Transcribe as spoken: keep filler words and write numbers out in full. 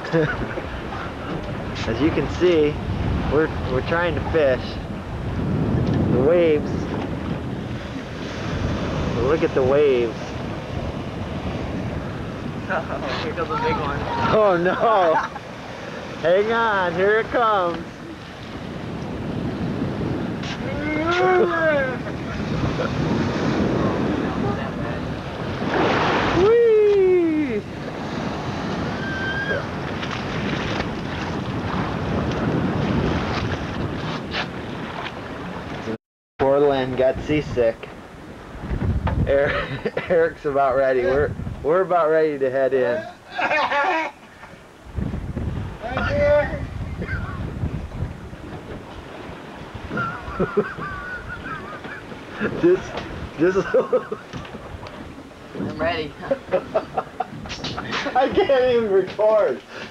As you can see, we're we're trying to fish. The waves. Look at the waves. Oh, here goes a big one. Oh no! Hang on, here it comes. Whee! Poor Lynn got seasick. Eric, Eric's about ready. We're we're about ready to head in. just, just. I'm ready. I can't even record.